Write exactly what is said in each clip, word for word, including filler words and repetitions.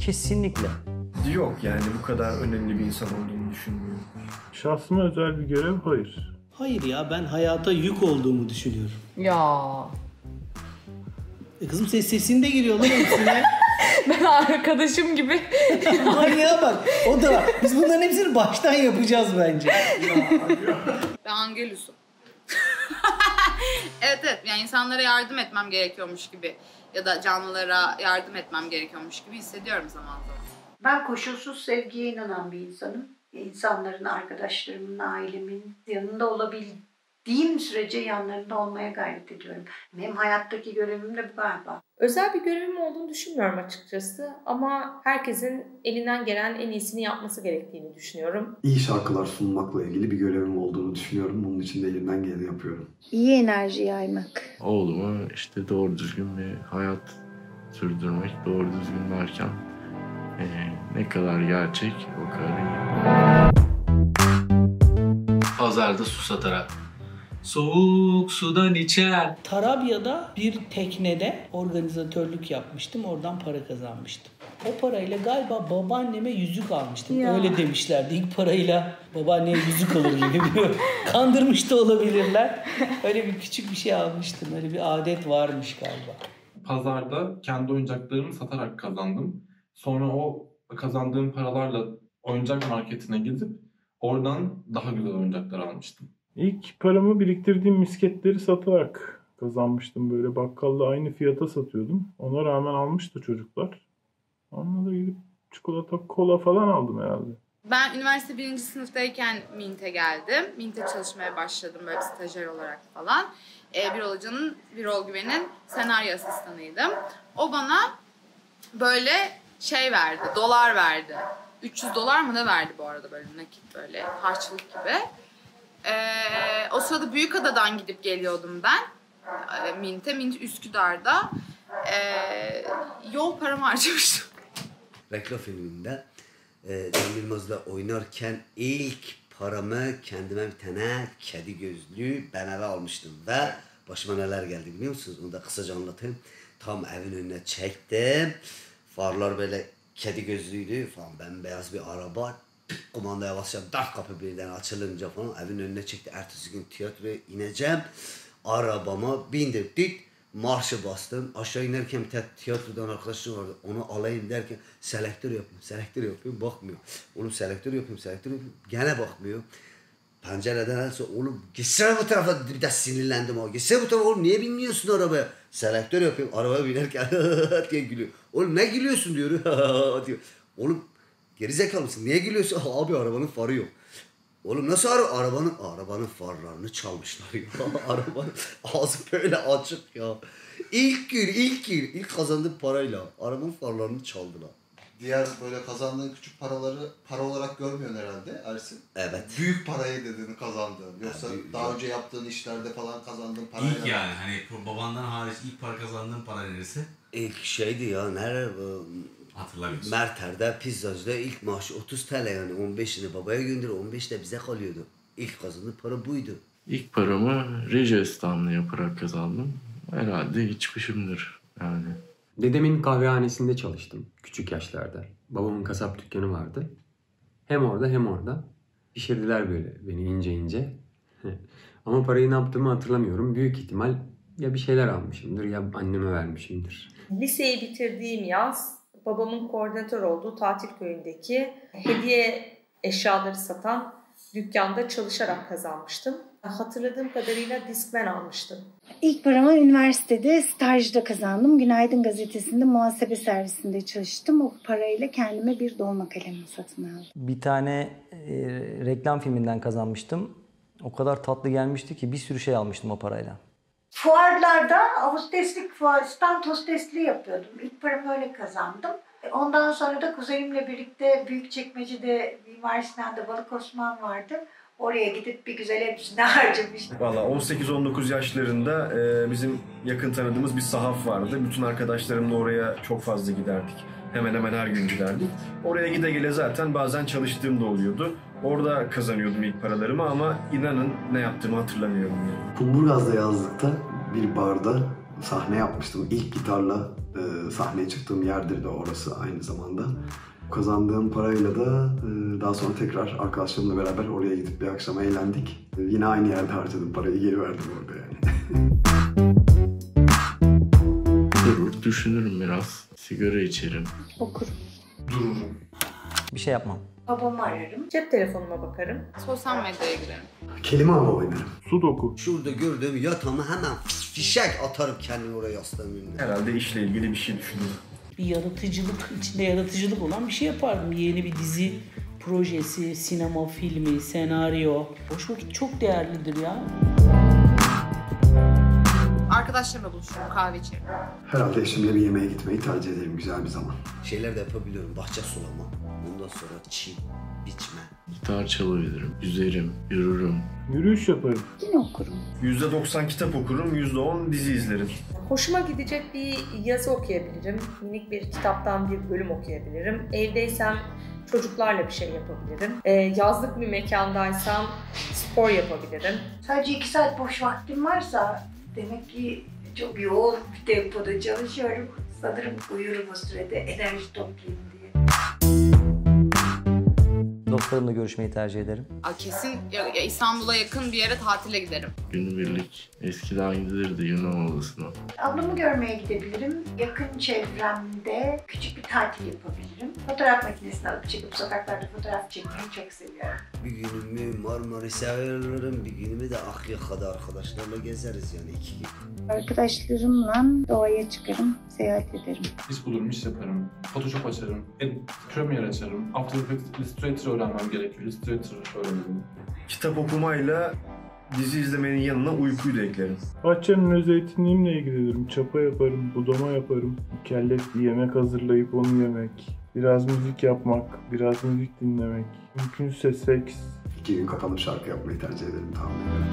Kesinlikle. Yok yani bu kadar önemli bir insan olduğunu düşünmüyorum. Şahsıma özel bir görev hayır. Hayır ya, ben hayata yük olduğumu düşünüyorum. Ya. E kızım ses sesinde giriyor lan hepsine. Ben arkadaşım gibi. Manyağa bak. O da. Biz bunların hepsini baştan yapacağız bence. Ben Angelus'um. evet evet. Yani insanlara yardım etmem gerekiyormuş gibi ya da canlılara yardım etmem gerekiyormuş gibi hissediyorum zaman zaman. Ben koşulsuz sevgiye inanan bir insanım. İnsanların, arkadaşlarımın, ailemin yanında olabildiğim sürece yanlarında olmaya gayret ediyorum. Benim hayattaki görevim de bu galiba. Özel bir görevim olduğunu düşünmüyorum açıkçası ama herkesin elinden gelen en iyisini yapması gerektiğini düşünüyorum. İyi şarkılar sunmakla ilgili bir görevim olduğunu düşünüyorum. Bunun için de elimden geleni yapıyorum. İyi enerji yaymak. Oğluma işte doğru düzgün bir hayat sürdürmek, doğru düzgün derken e, ne kadar gerçek o kadar iyi. Pazarda su satarak. Soğuk sudan içer. Tarabya'da bir teknede organizatörlük yapmıştım. Oradan para kazanmıştım. O parayla galiba babaanneme yüzük almıştım. Ya. Öyle demişlerdi. İlk parayla babaanneye yüzük alır gibi. Kandırmış da olabilirler. Öyle bir küçük bir şey almıştım. Öyle bir adet varmış galiba. Pazarda kendi oyuncaklarımı satarak kazandım. Sonra o kazandığım paralarla oyuncak marketine gidip oradan daha güzel oyuncaklar almıştım. İlk paramı biriktirdiğim misketleri satarak kazanmıştım. Böyle bakkalda aynı fiyata satıyordum. Ona rağmen almıştı çocuklar. Onunla da gidip çikolata, kola falan aldım herhalde. Ben üniversite birinci sınıftayken Mint'e geldim. Mint'e çalışmaya başladım böyle stajyer olarak falan. Ee, Birol Hoca'nın, Birol Güven'in senaryo asistanıydım. O bana böyle şey verdi, dolar verdi. üç yüz dolar mı ne verdi bu arada böyle nakit böyle harçlık gibi. Ee, o sırada Büyükada'dan gidip geliyordum ben. Ee, Mint'e, Mint Üsküdar'da. Ee, yol paramı harcamıştım. Reklam filminde e, Can Yılmaz'la oynarken ilk paramı kendime bir tane kedi gözlü ben eve almıştım ve başıma neler geldi biliyor musunuz? Onu da kısaca anlatayım. Tam evin önüne çektim. Farlar böyle kedi gözlüydü falan. Bembeyaz bir araba. Kumandaya basacağım. Dört kapı birden açılınca falan evin önüne çekti. Ertesi gün tiyatroya ineceğim. Arabama bindirdik. Marşı bastım. Aşağı inerken bir tiyatrodan arkadaşım vardı. Onu alayım derken selektör yapıyorum. Selektör yapıyorum. Bakmıyor. Oğlum selektör yapıyorum. Selektör yapıyorum. Gene bakmıyor. Pencereden else oğlum gitsene bu tarafa, bir de sinirlendim o. Gitsene bu tarafa oğlum, niye binmiyorsun arabaya? Selektör yapıyorum. Arabaya binerken diye gülüyor. Oğlum ne gülüyorsun diyor. diyor. Oğlum gerizekalı mısın? Niye gülüyorsun? Abi arabanın farı yok. Oğlum nasıl ara arabanın arabanın farlarını çalmışlar ya. Arabanın ağzı böyle açık ya. İlk gün, ilk gün, ilk kazandığım parayla arabanın farlarını çaldılar. Diğer böyle kazandığın küçük paraları para olarak görmüyorsun herhalde Ersin. Evet. Büyük parayı dediğini kazandığın. Yoksa yani büyük, daha yok. önce yaptığın işlerde falan kazandığın parayla. İlk yani hani babandan hariç ilk para kazandığın para neresi? İlk şeydi ya nerede? Hatırlamıyorsun. Merter'de, Pizzacı'da ilk maaşı otuz TL yani on beşini babaya gönderiyor, on beş de bize kalıyordu. İlk kazandığım para buydu. İlk paramı reji asistanlığı yaparak kazandım. Herhalde içmişimdir yani. Dedemin kahvehanesinde çalıştım küçük yaşlarda. Babamın kasap dükkanı vardı. Hem orada hem orada. Pişirdiler böyle beni ince ince. Ama parayı ne yaptığımı hatırlamıyorum. Büyük ihtimal ya bir şeyler almışımdır ya anneme vermişimdir. Liseyi bitirdiğim yaz babamın koordinatör olduğu tatil köyündeki hediye eşyaları satan dükkanda çalışarak kazanmıştım. Hatırladığım kadarıyla Discman almıştım. İlk paramı üniversitede stajda kazandım. Günaydın gazetesinde muhasebe servisinde çalıştım. O parayla kendime bir dolma kalemi satın aldım. Bir tane e, reklam filminden kazanmıştım. O kadar tatlı gelmişti ki bir sürü şey almıştım o parayla. Fuarlarda hosteslik, fuar, stand hostesliği yapıyordum. İlk paramı öyle kazandım. Ondan sonra da kuzenimle birlikte Büyükçekmece'de Mimar Sinan'da Balık Osman vardı. Oraya gidip bir güzel hepsini harcamıştım. Valla on sekiz on dokuz yaşlarında e, bizim yakın tanıdığımız bir sahaf vardı. Bütün arkadaşlarımla oraya çok fazla giderdik. Hemen hemen her gün giderdik. Oraya gide gele zaten bazen çalıştığım da oluyordu. Orada kazanıyordum ilk paralarımı ama inanın ne yaptığımı hatırlamıyorum yani. Kumburgaz'da yazlıkta bir barda sahne yapmıştım. İlk gitarla e, sahneye çıktığım yerdir de orası aynı zamanda. Kazandığım parayla da e, daha sonra tekrar arkadaşlarımla beraber oraya gidip bir akşam eğlendik. E, yine aynı yerde harcadım parayı, geri verdim orada yani. Durur, düşünürüm biraz. Sigara içerim. Okurum. Dururum. Bir şey yapmam. Babamı ararım. Cep telefonuma bakarım. Sosyal medyaya girerim. Kelime avı oynarım. Sudoku. Şurada gördüğüm yatağıma hemen fişek atarım kendimi oraya yastığım önüne. Herhalde işle ilgili bir şey düşünüyorum. Bir yaratıcılık, içinde yaratıcılık olan bir şey yapardım. Yeni bir dizi projesi, sinema filmi, senaryo. Boş vakit çok değerlidir ya. Arkadaşlarımla buluşurum, kahve içerim. Herhalde eşimle bir yemeğe gitmeyi tercih ederim, güzel bir zaman. Şeyler de yapabiliyorum. Bahçe sulama. Ondan sonra çim, biçme. Gitar çalabilirim, yüzerim, yürürüm. Yürüyüş yaparım. Yine okurum. yüzde doksan kitap okurum, yüzde on dizi izlerim. Hoşuma gidecek bir yazı okuyabilirim. Minik bir kitaptan bir bölüm okuyabilirim. Evdeysem çocuklarla bir şey yapabilirim. Ee, yazlık bir mekandaysam spor yapabilirim. Sadece iki saat boş vaktim varsa demek ki çok yoğun bir tempoda çalışıyorum. Sanırım uyurum o sürede, enerji toplayayım diye. Dostlarımla görüşmeyi tercih ederim. Aa, kesin ya, ya İstanbul'a yakın bir yere tatile giderim. Günübirlik. Eskiden gidilirdi Yunan adasına. Ablamı görmeye gidebilirim. Yakın çevremde küçük bir tatil yapabilirim. Fotoğraf makinesini alıp çıkıp sokaklarda fotoğraf çekmeyi çok seviyorum. Bir günümü Marmaris'e ayırırım, bir günümü de Akyaka'da arkadaşlarla gezeriz yani iki gün. Arkadaşlarımla doğaya çıkarım, seyahat ederim. İş bulurum, iş yaparım. Photoshop açarım. Premiere açarım. After Effects, Illustrator öğrenmem gerekiyor. Illustrator öğrenirim. Kitap okumayla dizi izlemenin yanına uykuyu da eklerim. Bahçemin öz zeytinliğimle ilgilenirim. Çapa yaparım, budama yaparım. Mükellef bir yemek hazırlayıp onu yemek. Biraz müzik yapmak, biraz müzik dinlemek. Mümkünse seks. İki gün kapalıp şarkı yapmayı tercih ederim tahmin ederim.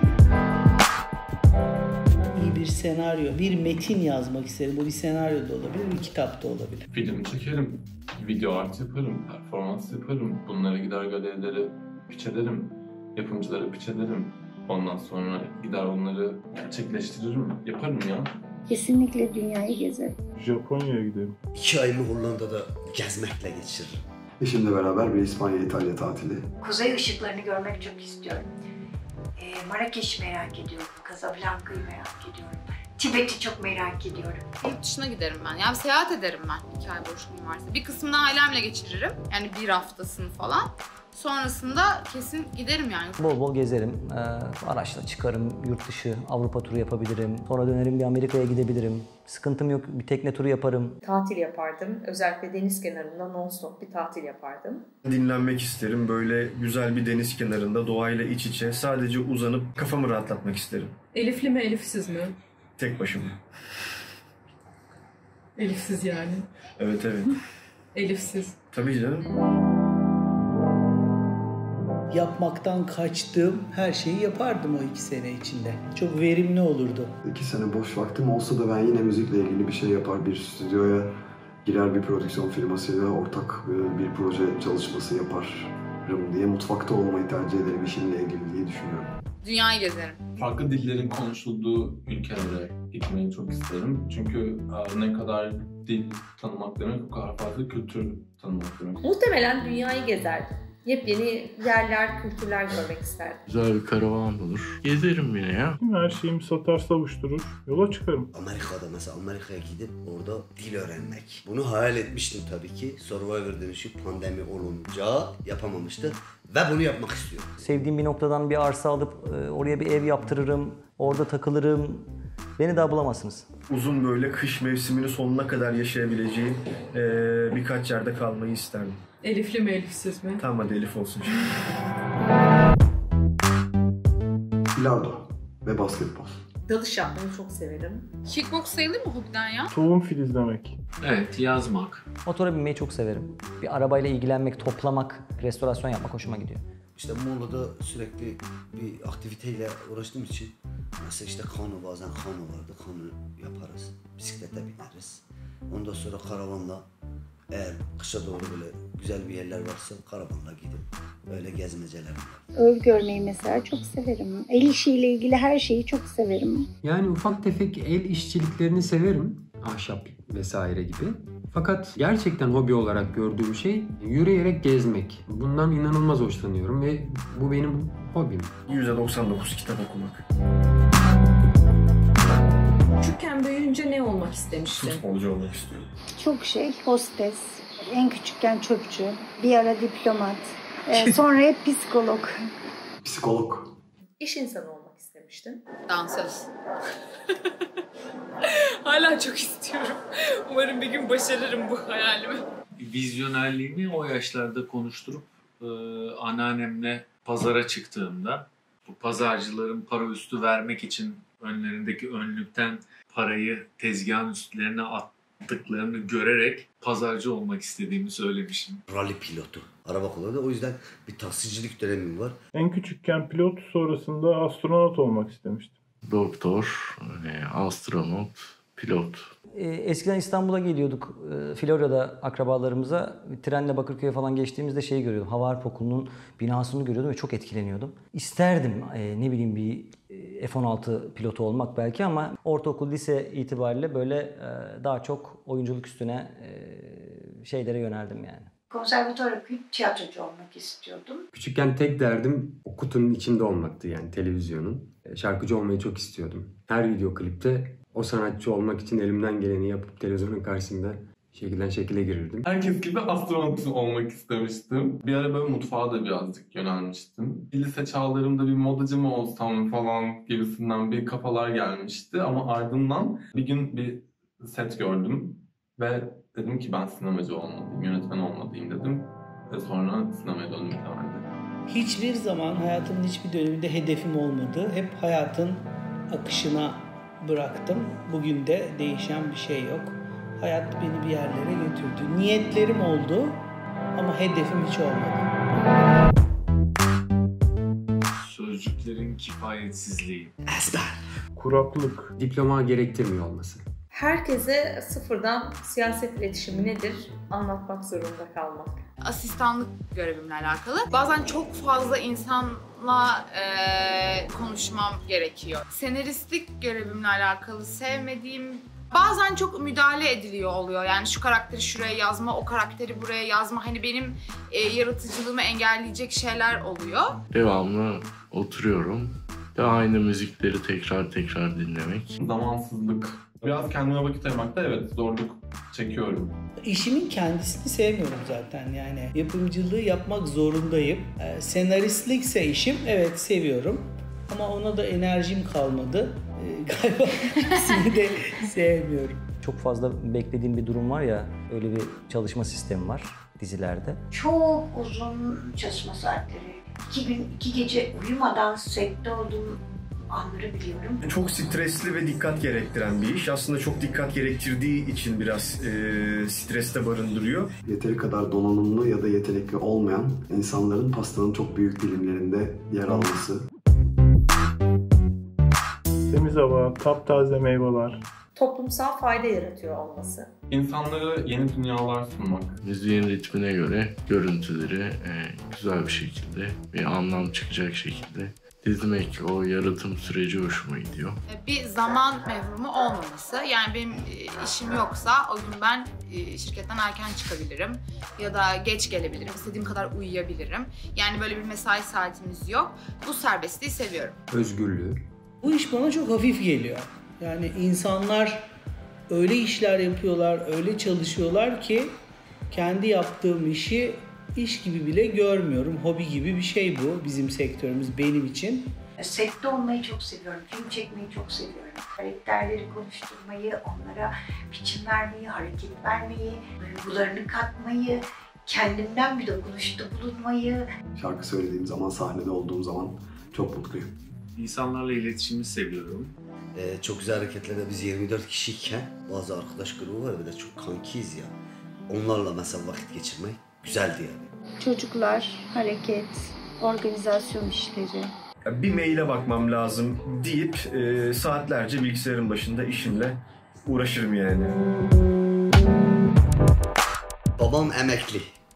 İyi bir senaryo, bir metin yazmak isterim. Bu bir senaryo da olabilir, bir kitap da olabilir. Film çekerim. Video art yaparım. Performans yaparım. Bunlara gider galerilere pitch ederim. Yapımcılara pitch ederim. Ondan sonra gider onları gerçekleştiririm. Yaparım ya. Kesinlikle dünyayı gezerim. Japonya'ya giderim. İki ayımı Hollanda'da gezmekle geçiririm. Eşimle beraber bir İspanya-İtalya tatili. Kuzey ışıklarını görmek çok istiyorum. Ee, Marrakeş'i merak ediyorum. Casablanca'yı merak ediyorum. Tibet'i çok merak ediyorum. Yurt dışına giderim ben. Yani seyahat ederim ben iki ay boşluğum varsa. Bir kısmını ailemle geçiririm. Yani bir haftasını falan. Sonrasında kesin giderim yani. Bol bol gezerim. Ee, araçla çıkarım, yurt dışı, Avrupa turu yapabilirim. Sonra dönerim bir Amerika'ya gidebilirim. Sıkıntım yok, bir tekne turu yaparım. Tatil yapardım. Özellikle deniz kenarında non-stop bir tatil yapardım. Dinlenmek isterim. Böyle güzel bir deniz kenarında doğayla iç içe sadece uzanıp kafamı rahatlatmak isterim. Elifli mi, Elifsiz mi? Tek başıma. Elifsiz yani. Evet evet. Elifsiz. Tabii canım. Yapmaktan kaçtığım her şeyi yapardım o iki sene içinde. Çok verimli olurdu. İki sene boş vaktim olsa da ben yine müzikle ilgili bir şey yapar, bir stüdyoya girer, bir prodüksiyon firmasıyla ortak bir proje çalışması yaparım diye mutfakta olmayı tercih ederim işimle ilgili diye düşünüyorum. Dünyayı gezerim. Farklı dillerin konuşulduğu ülkelere gitmeyi çok isterim. Çünkü ne kadar dil tanımak demek, o kadar farklı kültür tanımak demek. Muhtemelen dünyayı gezerdim. Yepyeni yerler, kültürler görmek isterdim. Güzel bir karavan olur. Gezerim yine ya. Her şeyimi satar savuşturur, yola çıkarım. Amerika'da mesela Amerika'ya gidip orada dil öğrenmek. Bunu hayal etmiştim tabii ki. Survivor dönüşü pandemi olunca yapamamıştı. Ve bunu yapmak istiyorum. Sevdiğim bir noktadan bir arsa alıp e, oraya bir ev yaptırırım. Orada takılırım. Beni daha bulamazsınız. Uzun böyle kış mevsimini sonuna kadar yaşayabileceğim ee, birkaç yerde kalmayı isterdim. Elifli mi, Elifsiz mi? Tamam hadi Elif olsun şimdi. Bilardo ve basketbol. Dalış yapmayı çok severim. Kickbox sayılır mı hobiden ya? Tohum filizlemek. Evet, yazmak. Motora binmeyi çok severim. Bir arabayla ilgilenmek, toplamak, restorasyon yapmak hoşuma gidiyor. İşte Muğla'da sürekli bir aktiviteyle uğraştığım için mesela işte kano, bazen kano vardı, kano yaparız, bisiklete bineriz. Ondan sonra karavanla eğer kışa doğru böyle güzel bir yerler varsa karavanla gidip Öyle gezmeceler. Örgü örmeyi mesela çok severim. El işiyle ilgili her şeyi çok severim. Yani ufak tefek el işçiliklerini severim. Ahşap vesaire gibi. Fakat gerçekten hobi olarak gördüğüm şey yürüyerek gezmek. Bundan inanılmaz hoşlanıyorum ve bu benim hobim. yüzde doksan dokuz kitap okumak. Küçükken büyüyünce ne olmak istemiştin? Futbolcu olmak istiyorum. Çok şey, hostes, en küçükken çöpçü, bir ara diplomat, ee, sonra hep psikolog. Psikolog. İş insanı olmak istemiştin. Dansöz. Hala çok istiyorum. Umarım bir gün başarırım bu hayalimi. Vizyonerliğimi o yaşlarda konuşturup e, anneannemle pazara çıktığımda bu pazarcıların para üstü vermek için önlerindeki önlükten parayı tezgahın üstlerine attıklarını görerek pazarcı olmak istediğimi söylemişim. Rally pilotu. Araba kullanıyor. O yüzden bir taksicilik dönemim var. En küçükken pilot, sonrasında astronot olmak istemiştim. Doktor, e, astronot, pilot. Eskiden İstanbul'a geliyorduk. Florya'da akrabalarımıza trenle Bakırköy'e falan geçtiğimizde şeyi görüyordum. Hava Harp Okulu'nun binasını görüyordum ve çok etkileniyordum. İsterdim ne bileyim bir F on altı pilotu olmak belki ama ortaokul, lise itibariyle böyle daha çok oyunculuk üstüne şeylere yöneldim yani. Konservatuvar okuyup tiyatrocu olmak istiyordum. Küçükken tek derdim o kutunun içinde olmaktı, yani televizyonun. Şarkıcı olmayı çok istiyordum. Her video klipte o sanatçı olmak için elimden geleni yapıp televizyonun karşısında şekilden şekile girirdim. Herkes gibi astronot olmak istemiştim. Bir ara böyle mutfağa da birazcık yönelmiştim. Lise çağlarımda bir modacı mı olsam falan gibisinden bir kafalar gelmişti. Ama ardından bir gün bir set gördüm ve dedim ki ben sinemacı olmalıyım, yönetmen olmalıyım dedim. Ve sonra sinemaya döndüm temelde. Hiçbir zaman hayatımın hiçbir döneminde hedefim olmadı. Hep hayatın akışına bıraktım. Bugün de değişen bir şey yok. Hayat beni bir yerlere götürdü. Niyetlerim oldu ama hedefim hiç olmadı. Sözcüklerin kifayetsizliği. Ezber. Kuraklık. Diploma gerektirmiyor olması. Herkese sıfırdan siyaset iletişimi nedir anlatmak zorunda kalmak. Asistanlık görevimle alakalı. Bazen çok fazla insanla e, konuşmam gerekiyor. Senaristlik görevimle alakalı sevmediğim, bazen çok müdahale ediliyor oluyor. Yani şu karakteri şuraya yazma, o karakteri buraya yazma. Hani benim e, yaratıcılığımı engelleyecek şeyler oluyor. Devamlı oturuyorum ve aynı müzikleri tekrar tekrar dinlemek. Zamansızlık. Biraz kendime vakit ayırmakta evet zorluk çekiyorum. İşimin kendisini sevmiyorum zaten, yani yapımcılığı yapmak zorundayım. Ee, senaristlikse işim, evet seviyorum ama ona da enerjim kalmadı. Ee, galiba ikisini de sevmiyorum. Çok fazla beklediğim bir durum var ya, öyle bir çalışma sistemi var dizilerde. Çok uzun çalışma saatleri. İki gün, iki gece uyumadan sette olduğum anları biliyorum. Çok stresli ve dikkat gerektiren bir iş. Aslında çok dikkat gerektirdiği için biraz e, streste barındırıyor. Yeteri kadar donanımlı ya da yetenekli olmayan insanların pastanın çok büyük dilimlerinde yer alması. Temiz hava, taptaze meyveler. Toplumsal fayda yaratıyor olması. İnsanlara yeni dünyalar sunmak. Müziğin ritmine göre görüntüleri e, güzel bir şekilde, bir anlam çıkacak şekilde dizmek, o yaratım süreci hoşuma gidiyor. Bir zaman mevrumu olmaması. Yani benim işim yoksa o gün ben şirketten erken çıkabilirim ya da geç gelebilirim. İstediğim kadar uyuyabilirim. Yani böyle bir mesai saatimiz yok. Bu serbestliği seviyorum. Özgürlüğü. Bu iş bana çok hafif geliyor. Yani insanlar öyle işler yapıyorlar, öyle çalışıyorlar ki kendi yaptığım işi iş gibi bile görmüyorum. Hobi gibi bir şey bu bizim sektörümüz, benim için. Sette olmayı çok seviyorum, film çekmeyi çok seviyorum. Karakterleri konuşturmayı, onlara biçim vermeyi, hareket vermeyi, duygularını katmayı, kendimden bir dokunuşta bulunmayı. Şarkı söylediğim zaman, sahnede olduğum zaman çok mutluyum. İnsanlarla iletişimi seviyorum. Ee, çok güzel hareketlerde biz yirmi dört kişiyken bazı arkadaş grubu var, bir de çok kankiyiz ya. Onlarla mesela vakit geçirmek güzeldi yani. Çocuklar, hareket, organizasyon işleri. Bir maile bakmam lazım deyip e, saatlerce bilgisayarın başında işimle uğraşırım yani. Babam emekli.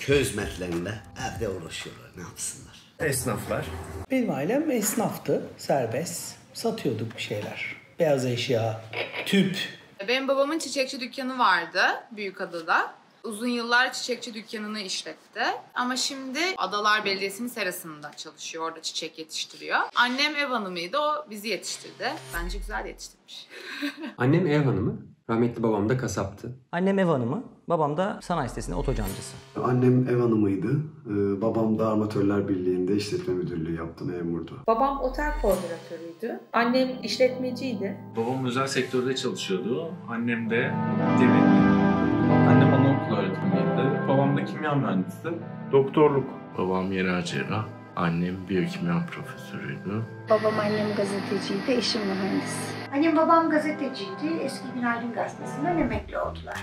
köy hizmetlerinde evde uğraşıyorlar. Ne yapsınlar? Esnaflar. Benim ailem esnaftı. Serbest. Satıyorduk bir şeyler. Beyaz eşya, tüp. Benim babamın çiçekçi dükkanı vardı Büyükada'da. Uzun yıllar çiçekçi dükkanını işletti. Ama şimdi Adalar Belediyesi'nin serasında çalışıyor. Orada çiçek yetiştiriyor. Annem ev hanımıydı. O bizi yetiştirdi. Bence güzel yetiştirmiş. Annem ev hanımı, rahmetli babam da kasaptı. Annem ev hanımı, babam da sanayi sitesinde otocancısı. Annem ev hanımıydı. Ee, babam da Armatörler Birliği'nde işletme müdürlüğü yaptı, memurdu. Babam otel koordinatörüydü. Annem işletmeciydi. Babam özel sektörde çalışıyordu. Annem de devlet. Annem anaokulu öğretmeniydi. Babam da kimya mühendisi. Doktorluk. Babam yerel cerrah. Annem biyokimya profesörüydü. Babam annem gazeteciydi, eşim mühendis. Annem babam gazeteciydi. Eski Günaydın Gazetesi'nden emekli oldular.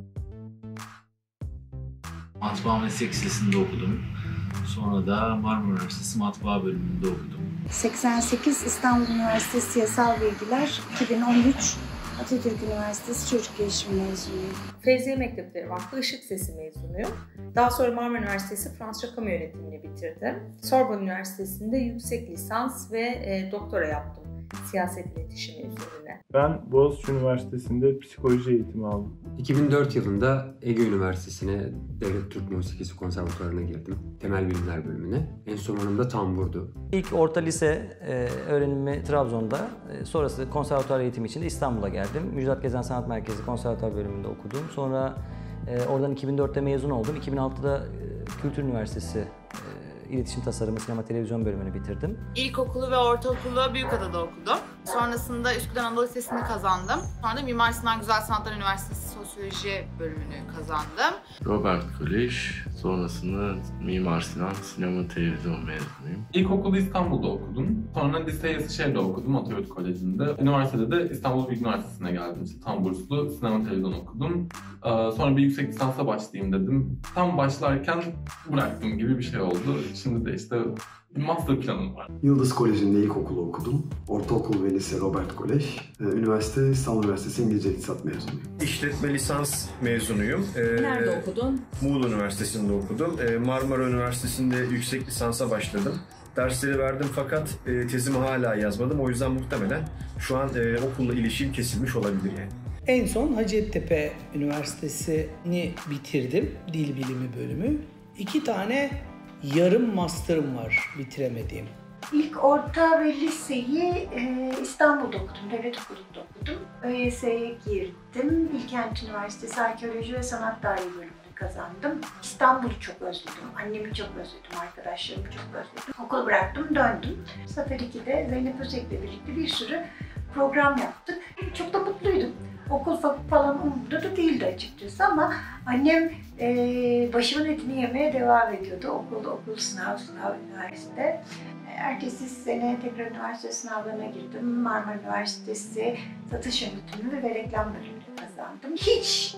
Matbaa Meslek Lisesi'nde okudum. Sonra da Marmara Üniversitesi Matbaa bölümünde okudum. seksen sekiz İstanbul Üniversitesi Siyasal Bilgiler, iki bin on üç Atatürk Üniversitesi Çocuk Gelişimi mezunuyum. Fevziye Mektepleri Vakfı Işık Sesi mezunuyum. Daha sonra Marmara Üniversitesi Fransızca Kamu Yönetimi'ni bitirdim. Sorbonne Üniversitesi'nde yüksek lisans ve e, doktora yaptım siyaset iletişimi üzerine. Ben Boğaziçi Üniversitesi'nde psikoloji eğitimi aldım. iki bin dört yılında Ege Üniversitesi'ne Devlet Türk Musikisi Konservatuvarı'na girdim. Temel Bilimler bölümüne. Enstrümanım da tamburdu. İlk orta lise e, öğrenimi Trabzon'da, e, sonrası konservatuvar eğitimi için de İstanbul'a geldim. Müjdat Gezen Sanat Merkezi Konservatuvar bölümünde okudum. Sonra e, oradan iki bin dörtte mezun oldum. iki bin altıda e, Kültür Üniversitesi e, İletişim Tasarımı Sinema Televizyon bölümünü bitirdim. İlkokulu ve ortaokulu Büyükada'da okudum. Sonrasında Üsküdar Anadolu Lisesi'ni kazandım. Sonra da Mimar Sinan Güzel Sanatlar Üniversitesi Sosyoloji bölümünü kazandım. Robert Kolej, sonrasında Mimar Sinan Sinema Televizyon mezunuyum. İlkokulu İstanbul'da okudum. Sonra liseyi Eskişehir'de okudum Atatürk Koleji'nde. Üniversitede de İstanbul Bilgi Üniversitesi'ne geldim. İşte tam burslu sinema televizyon okudum. Sonra bir yüksek lisansa başlayayım dedim. Tam başlarken bıraktım gibi bir şey oldu. Şimdi de işte bir master planım var. Yıldız Koleji'nde ilkokulu okudum. Ortaokul ve lise Robert Kolej. Üniversite İstanbul Üniversitesi İngilizce İktisat mezunuyum. İşletme lisans mezunuyum. Nerede ee, okudun? Muğla Üniversitesi'nde okudum. Ee, Marmara Üniversitesi'nde yüksek lisansa başladım. Dersleri verdim fakat e, tezimi hala yazmadım. O yüzden muhtemelen şu an e, okulla ilişkim kesilmiş olabilir yani. En son Hacettepe Üniversitesi'ni bitirdim. Dil Bilimi bölümü. İki tane yarım master'ım var bitiremediğim. İlk orta ve liseyi e, İstanbul'da okudum, devlet okulunda okudum. ÖYS'ye girdim. Bilkent Üniversitesi Arkeoloji ve Sanat Tarihi bölümünü kazandım. İstanbul'u çok özledim, annemi çok özledim, arkadaşlarımı çok özledim. Okulu bıraktım, döndüm. Sefer ikide Zeynep Özek'le birlikte bir sürü program yaptık. Çok da mutluydum. Okul falan umurumda da değildi açıkçası ama annem e, başımın etini yemeye devam ediyordu. Okul, okul, sınav, sınav, üniversite. Ertesi sene tekrar üniversite sınavlarına girdim. Marmara Üniversitesi Satış Yönetimi ve Reklam bölümünü kazandım. Hiç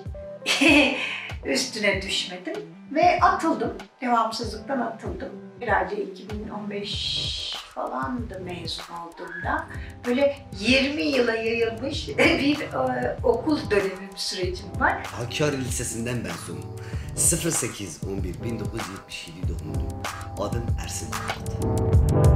üstüne düşmedim ve atıldım. Devamsızlıktan atıldım. Herhalde iki bin on beş falandı mezun olduğumda. Böyle yirmi yıla yayılmış bir e, okul dönemim sürecim var. Hakkari Lisesi'nden mezunum. sıfır sekiz on bir bin dokuz yüz yetmiş yedi doğumluyum. Adım Ersin Ahmet.